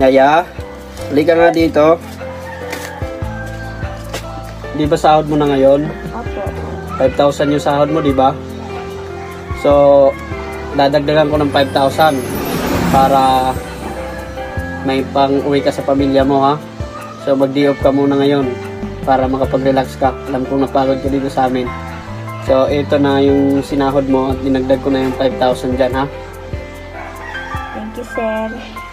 Yaya, halika nga dito. Di ba sahod mo na ngayon? Opo. 5,000 yung sahod mo, di ba? So, dadagdagan ko ng 5,000 para may pang-uwi ka sa pamilya mo, ha? So, mag-day off ka muna ngayon para makapag-relax ka. Alam kong napagod ka dito sa amin. So, ito na yung sinahod mo at dinagdag ko na yung 5,000 dyan, ha? Thank you, sir.